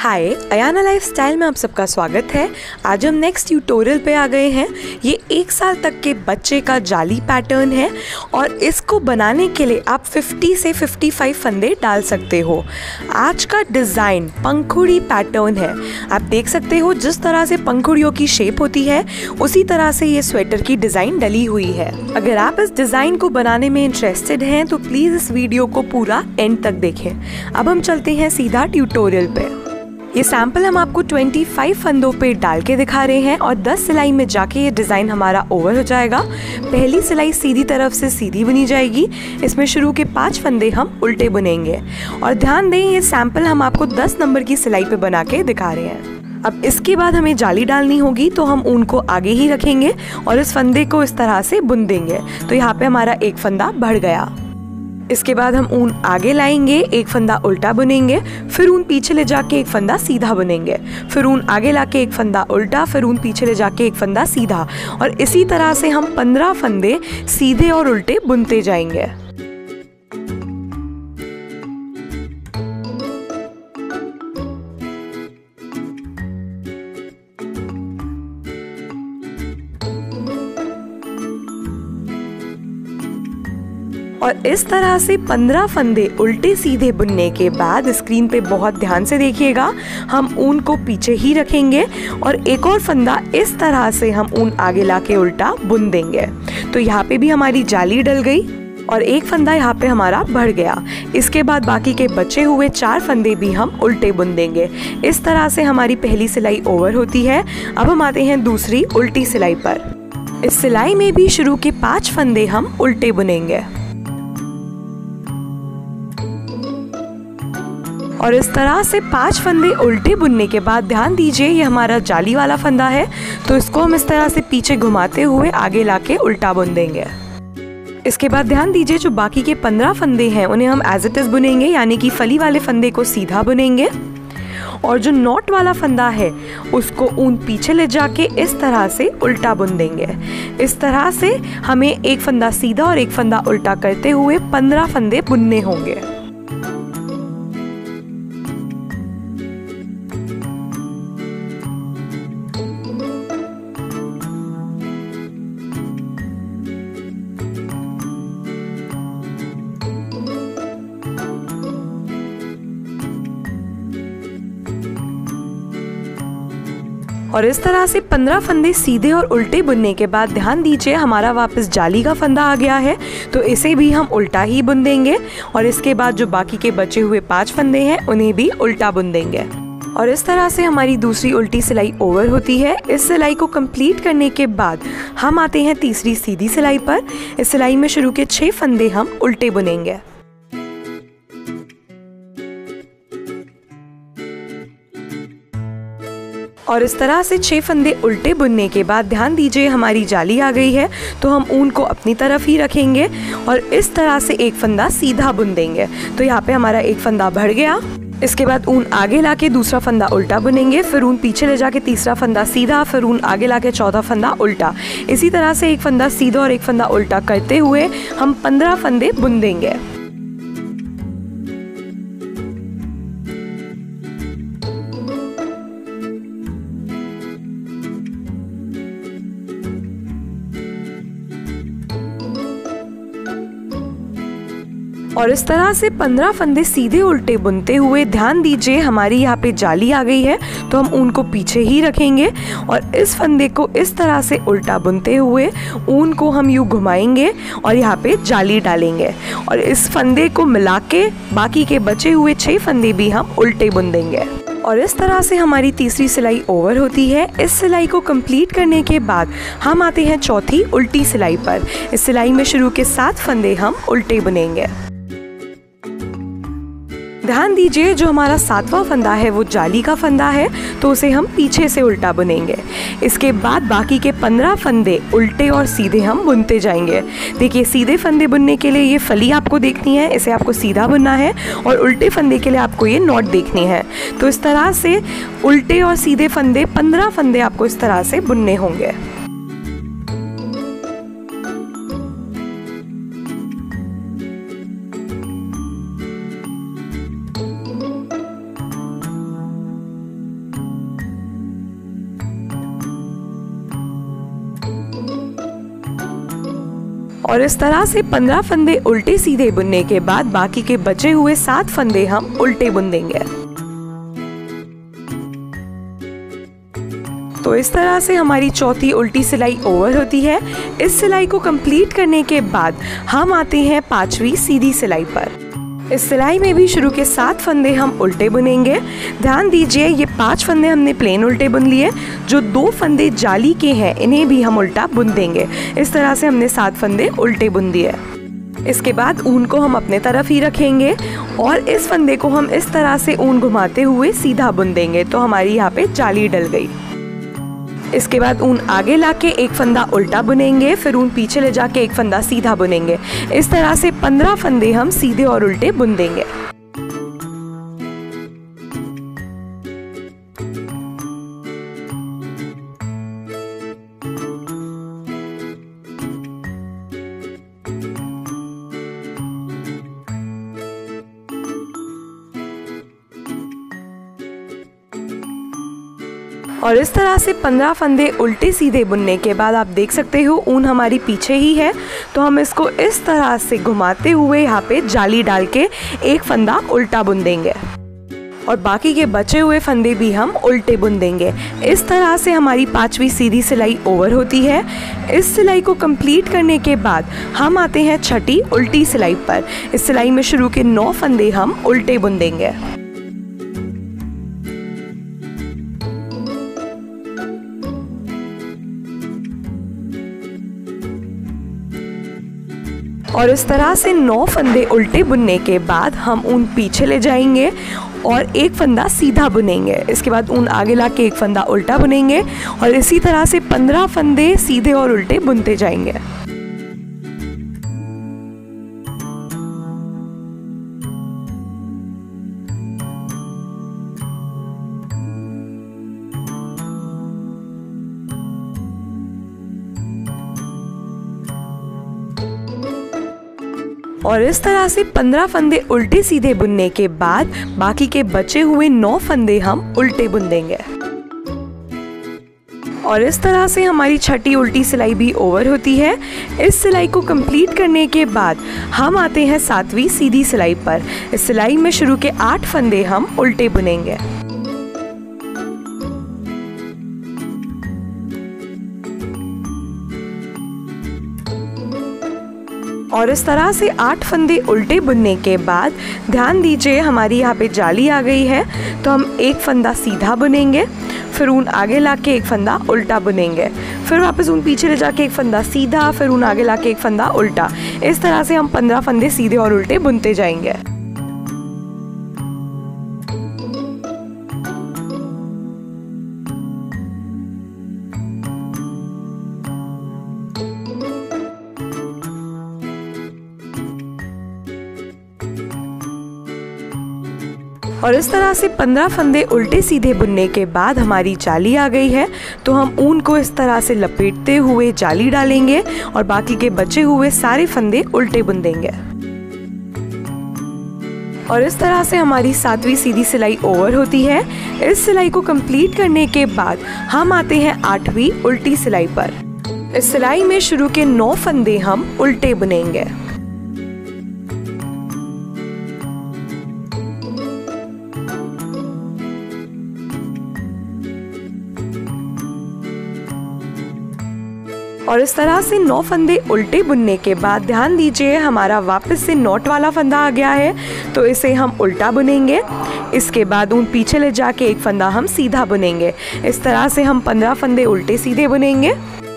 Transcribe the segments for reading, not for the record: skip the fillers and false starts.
हाय, Ayana lifestyle में आप सबका स्वागत है। आज हम नेक्स्ट ट्यूटोरियल पे आ गए हैं। ये 1 साल तक के बच्चे का जाली पैटर्न है और इसको बनाने के लिए आप 50 से 55 फंदे डाल सकते हो। आज का डिज़ाइन पंखुड़ी पैटर्न है। आप देख सकते हो जिस तरह से पंखुड़ियों की शेप होती है उसी तरह से ये स्वेटर की डिज़ाइन डली हुई है। अगर आप इस डिज़ाइन को बनाने में इंटरेस्टेड हैं तो प्लीज़ इस वीडियो को पूरा एंड तक देखें। अब हम चलते हैं सीधा ट्यूटोरियल पे। ये सैंपल हम आपको 25 फंदों पे डाल के दिखा रहे हैं और 10 सिलाई में जाके ये डिज़ाइन हमारा ओवर हो जाएगा। पहली सिलाई सीधी तरफ से सीधी बुनी जाएगी। इसमें शुरू के 5 फंदे हम उल्टे बुनेंगे और ध्यान दें ये सैंपल हम आपको 10 नंबर की सिलाई पे बना के दिखा रहे हैं। अब इसके बाद हमें जाली डालनी होगी तो हम ऊन को आगे ही रखेंगे और इस फंदे को इस तरह से बुन देंगे। तो यहाँ पे हमारा एक फंदा बढ़ गया। इसके बाद हम ऊन आगे लाएंगे, एक फंदा उल्टा बुनेंगे, फिर ऊन पीछे ले जाके एक फंदा सीधा बुनेंगे, फिर ऊन आगे लाके एक फंदा उल्टा, फिर ऊन पीछे ले जाके एक फंदा सीधा और इसी तरह से हम 15 फंदे सीधे और उल्टे बुनते जाएंगे। और इस तरह से 15 फंदे उल्टे सीधे बुनने के बाद स्क्रीन पे बहुत ध्यान से देखिएगा, हम ऊन को पीछे ही रखेंगे और एक और फंदा इस तरह से हम ऊन आगे लाके उल्टा बुन देंगे। तो यहाँ पे भी हमारी जाली डल गई और एक फंदा यहाँ पे हमारा बढ़ गया। इसके बाद बाकी के बचे हुए 4 फंदे भी हम उल्टे बुन देंगे। इस तरह से हमारी पहली सिलाई ओवर होती है। अब हम आते हैं दूसरी उल्टी सिलाई पर। इस सिलाई में भी शुरू के 5 फंदे हम उल्टे बुनेंगे और इस तरह से 5 फंदे उल्टे बुनने के बाद ध्यान दीजिए ये हमारा जाली वाला फंदा है तो इसको हम इस तरह से पीछे घुमाते हुए आगे लाके उल्टा बुन देंगे। इसके बाद ध्यान दीजिए जो बाकी के 15 फंदे हैं उन्हें हम एज इट इज बुनेंगे, यानी कि फली वाले फंदे को सीधा बुनेंगे और जो नॉट वाला फंदा है उसको ऊन पीछे ले जाके इस तरह से उल्टा बुन देंगे। इस तरह से हमें एक फंदा सीधा और एक फंदा उल्टा करते हुए 15 फंदे बुनने होंगे। और इस तरह से 15 फंदे सीधे और उल्टे बुनने के बाद ध्यान दीजिए हमारा वापस जाली का फंदा आ गया है तो इसे भी हम उल्टा ही बुन देंगे और इसके बाद जो बाकी के बचे हुए 5 फंदे हैं उन्हें भी उल्टा बुन देंगे और इस तरह से हमारी दूसरी उल्टी सिलाई ओवर होती है। इस सिलाई को कंप्लीट करने के बाद हम आते हैं तीसरी सीधी सिलाई पर। इस सिलाई में शुरू के 6 फंदे हम उल्टे बुनेंगे और इस तरह से 6 फंदे उल्टे बुनने के बाद ध्यान दीजिए हमारी जाली आ गई है तो हम ऊन को अपनी तरफ ही रखेंगे और इस तरह से एक फंदा सीधा बुन देंगे। तो यहाँ पे हमारा एक फंदा बढ़ गया। इसके बाद ऊन आगे लाके दूसरा फंदा उल्टा बुनेंगे, फिर ऊन पीछे ले जाके तीसरा फंदा सीधा, फिर ऊन आगे लाके चौथा फंदा उल्टा। इसी तरह से एक फंदा सीधा और एक फंदा उल्टा करते हुए हम 15 फंदे बुन देंगे। और इस तरह से 15 फंदे सीधे उल्टे बुनते हुए ध्यान दीजिए हमारी यहाँ पे जाली आ गई है तो हम ऊन को पीछे ही रखेंगे और इस फंदे को इस तरह से उल्टा बुनते हुए ऊन को हम यूँ घुमाएंगे और यहाँ पे जाली डालेंगे और इस फंदे को मिला के बाकी के बचे हुए 6 फंदे भी हम उल्टे बुन देंगे और इस तरह से हमारी तीसरी सिलाई ओवर होती है। इस सिलाई को कंप्लीट करने के बाद हम आते हैं चौथी उल्टी सिलाई पर। इस सिलाई में शुरू के 7 फंदे हम उल्टे बुनेंगे। ध्यान दीजिए जो हमारा 7वां फंदा है वो जाली का फंदा है तो उसे हम पीछे से उल्टा बुनेंगे। इसके बाद बाकी के 15 फंदे उल्टे और सीधे हम बुनते जाएंगे। देखिए सीधे फंदे बुनने के लिए ये फली आपको देखनी है, इसे आपको सीधा बुनना है और उल्टे फंदे के लिए आपको ये नॉट देखनी है। तो इस तरह से उल्टे और सीधे फंदे 15 फंदे आपको इस तरह से बुनने होंगे। और इस तरह से 15 फंदे उल्टे सीधे बुनने के बाद बाकी के बचे हुए 7 फंदे हम उल्टे बुन देंगे। तो इस तरह से हमारी चौथी उल्टी सिलाई ओवर होती है। इस सिलाई को कंप्लीट करने के बाद हम आते हैं 5वीं सीधी सिलाई पर। इस सिलाई में भी शुरू के 7 फंदे हम उल्टे बुनेंगे। ध्यान दीजिए, ये 5 फंदे हमने प्लेन उल्टे बुन लिए, जो 2 फंदे जाली के हैं इन्हें भी हम उल्टा बुन देंगे। इस तरह से हमने 7 फंदे उल्टे बुन दिए। इसके बाद ऊन को हम अपने तरफ ही रखेंगे और इस फंदे को हम इस तरह से ऊन घुमाते हुए सीधा बुन देंगे, तो हमारी यहाँ पे जाली डल गई। इसके बाद ऊन आगे लाके एक फंदा उल्टा बुनेंगे, फिर ऊन पीछे ले जाके एक फंदा सीधा बुनेंगे। इस तरह से 15 फंदे हम सीधे और उल्टे बुन देंगे। और इस तरह से 15 फंदे उल्टे सीधे बुनने के बाद आप देख सकते हो ऊन हमारी पीछे ही है, तो हम इसको इस तरह से घुमाते हुए यहाँ पे जाली डाल के एक फंदा उल्टा बुन देंगे और बाकी के बचे हुए फंदे भी हम उल्टे बुन देंगे। इस तरह से हमारी 5वीं सीधी सिलाई ओवर होती है। इस सिलाई को कंप्लीट करने के बाद हम आते हैं 6ठी उल्टी सिलाई पर। इस सिलाई में शुरू के 9 फंदे हम उल्टे बुन देंगे। और इस तरह से 9 फंदे उल्टे बुनने के बाद हम ऊन पीछे ले जाएंगे और एक फंदा सीधा बुनेंगे। इसके बाद ऊन आगे ला के एक फंदा उल्टा बुनेंगे और इसी तरह से 15 फंदे सीधे और उल्टे बुनते जाएंगे। और इस तरह से 15 फंदे उल्टे सीधे बुनने के बाद बाकी के बचे हुए 9 फंदे हम उल्टे बुन देंगे। और इस तरह से हमारी 6ठी उल्टी सिलाई भी ओवर होती है। इस सिलाई को कंप्लीट करने के बाद हम आते हैं 7वीं सीधी सिलाई पर। इस सिलाई में शुरू के 8 फंदे हम उल्टे बुनेंगे। और इस तरह से 8 फंदे उल्टे बुनने के बाद ध्यान दीजिए, हमारी यहाँ पे जाली आ गई है, तो हम एक फंदा सीधा बुनेंगे, फिर ऊन आगे लाके एक फंदा उल्टा बुनेंगे, फिर वापस ऊन पीछे ले जाके एक फंदा सीधा, फिर ऊन आगे लाके एक फंदा उल्टा। इस तरह से हम 15 फंदे सीधे और उल्टे बुनते जाएंगे। और इस तरह से 15 फंदे उल्टे सीधे बुनने के बाद हमारी जाली आ गई है, तो हम ऊन को इस तरह से लपेटते हुए जाली डालेंगे और बाकी के बचे हुए सारे फंदे उल्टे बुन देंगे। और इस तरह से हमारी 7वीं सीधी सिलाई ओवर होती है। इस सिलाई को कंप्लीट करने के बाद हम आते हैं 8वीं उल्टी सिलाई पर। इस सिलाई में शुरू के 9 फंदे हम उल्टे बुनेंगे। और इस तरह से 9 फंदे उल्टे बुनने के बाद ध्यान दीजिए, हमारा वापस से नॉट वाला फंदा आ गया है, तो इसे हम उल्टा बुनेंगे। इसके बाद ऊन पीछे ले जाके एक फंदा हम सीधा बुनेंगे। इस तरह से हम 15 फंदे उल्टे सीधे बुनेंगे।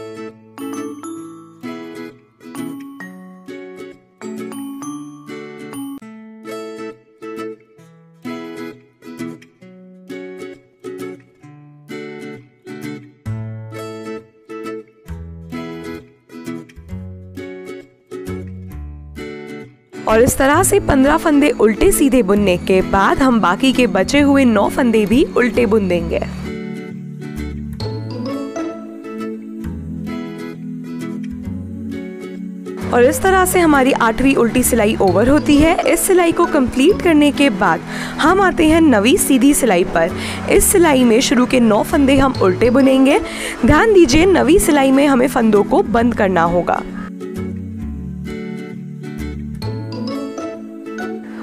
और इस तरह से 15 फंदे उल्टे सीधे बुनने के बाद हम बाकी के बचे हुए 9 फंदे भी उल्टे बुन देंगे। और इस तरह से हमारी 8वीं उल्टी सिलाई ओवर होती है। इस सिलाई को कंप्लीट करने के बाद हम आते हैं 9वीं सीधी सिलाई पर। इस सिलाई में शुरू के 9 फंदे हम उल्टे बुनेंगे। ध्यान दीजिए, 9वीं सिलाई में हमें फंदों को बंद करना होगा।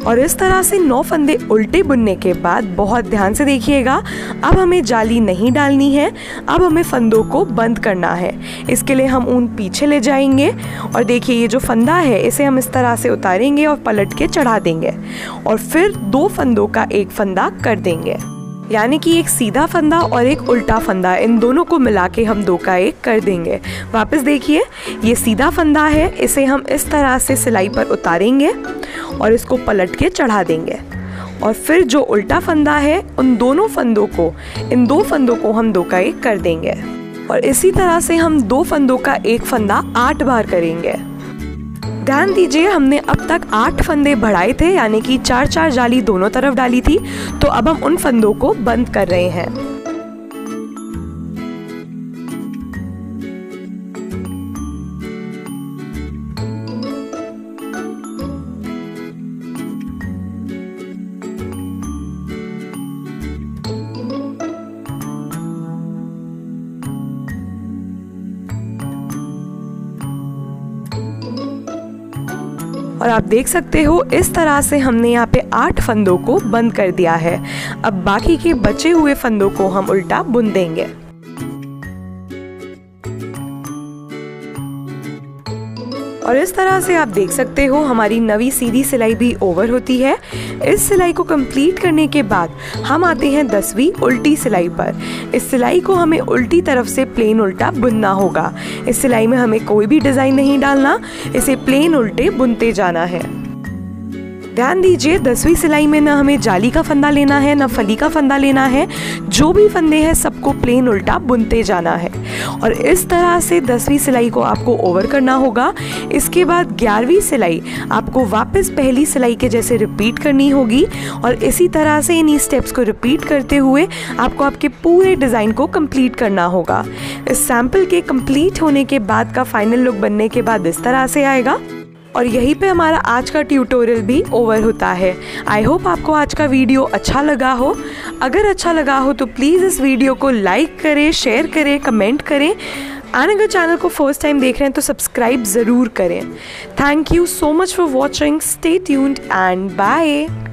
और इस तरह से 9 फंदे उल्टे बुनने के बाद बहुत ध्यान से देखिएगा, अब हमें जाली नहीं डालनी है, अब हमें फंदों को बंद करना है। इसके लिए हम ऊन पीछे ले जाएंगे और देखिए ये जो फंदा है इसे हम इस तरह से उतारेंगे और पलट के चढ़ा देंगे और फिर 2 फंदों का एक फंदा कर देंगे, यानी कि एक सीधा फंदा और एक उल्टा फंदा, इन दोनों को मिला के हम 2 का 1 कर देंगे। वापस देखिए ये सीधा फंदा है, इसे हम इस तरह से सिलाई पर उतारेंगे और इसको पलट के चढ़ा देंगे और फिर जो उल्टा फंदा है इन 2 फंदों को हम 2 का 1 कर देंगे और इसी तरह से हम 2 फंदों का 1 फंदा 8 बार करेंगे। ध्यान दीजिए हमने अब तक 8 फंदे बढ़ाए थे, यानी कि 4-4 जाली दोनों तरफ डाली थी, तो अब हम उन फंदों को बंद कर रहे हैं। और आप देख सकते हो इस तरह से हमने यहाँ पे 8 फंदों को बंद कर दिया है। अब बाकी के बचे हुए फंदों को हम उल्टा बुन देंगे। और इस तरह से आप देख सकते हो हमारी नवी सीधी सिलाई भी ओवर होती है। इस सिलाई को कंप्लीट करने के बाद हम आते हैं 10वीं उल्टी सिलाई पर। इस सिलाई को हमें उल्टी तरफ से प्लेन उल्टा बुनना होगा। इस सिलाई में हमें कोई भी डिजाइन नहीं डालना, इसे प्लेन उल्टे बुनते जाना है। ध्यान दीजिए 10वीं सिलाई में ना हमें जाली का फंदा लेना है ना फली का फंदा लेना है, जो भी फंदे हैं सबको प्लेन उल्टा बुनते जाना है और इस तरह से 10वीं सिलाई को आपको ओवर करना होगा। इसके बाद 11वीं सिलाई आपको वापस पहली सिलाई के जैसे रिपीट करनी होगी और इसी तरह से इन्हीं स्टेप्स को रिपीट करते हुए आपको आपके पूरे डिज़ाइन को कंप्लीट करना होगा। इस सैम्पल के कंप्लीट होने के बाद का फाइनल लुक बनने के बाद इस तरह से आएगा और यहीं पे हमारा आज का ट्यूटोरियल भी ओवर होता है। आई होप आपको आज का वीडियो अच्छा लगा हो। अगर अच्छा लगा हो तो प्लीज़ इस वीडियो को लाइक करें, शेयर करें, कमेंट करें एंड अगर चैनल को फर्स्ट टाइम देख रहे हैं तो सब्सक्राइब ज़रूर करें। Thank you so much for watching. Stay tuned and bye.